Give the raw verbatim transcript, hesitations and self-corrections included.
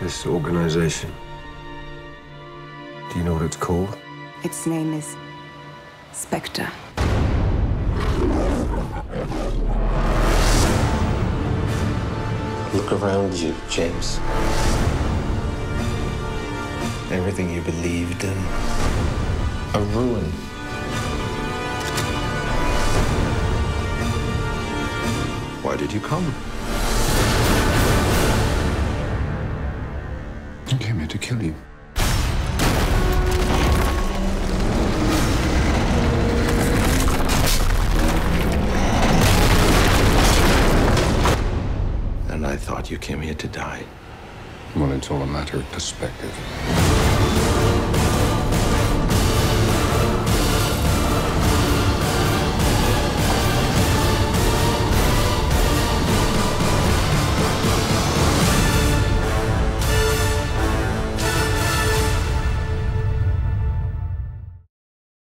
this organization. Do you know what it's called? Its name is Spectre. Look around you, James. Everything you believed in, a ruin. Why did you come? I came here to kill you. And I thought you came here to die. Well, it's all a matter of perspective.